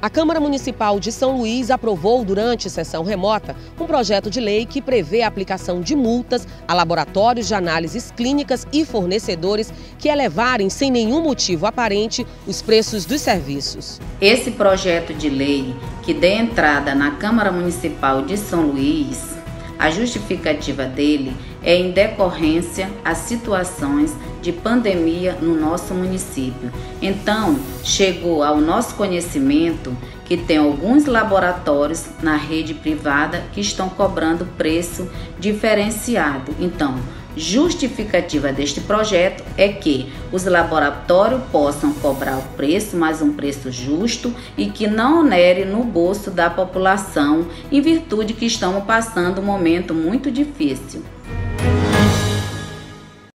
A Câmara Municipal de São Luís aprovou, durante sessão remota, um projeto de lei que prevê a aplicação de multas a laboratórios de análises clínicas e fornecedores que elevarem, sem nenhum motivo aparente, os preços dos serviços. Esse projeto de lei, que dê entrada na Câmara Municipal de São Luís, a justificativa dele é em decorrência às situações de pandemia no nosso município. Então, chegou ao nosso conhecimento que tem alguns laboratórios na rede privada que estão cobrando preço diferenciado. Então, justificativa deste projeto é que os laboratórios possam cobrar o preço, mas um preço justo e que não onere no bolso da população, em virtude que estamos passando um momento muito difícil.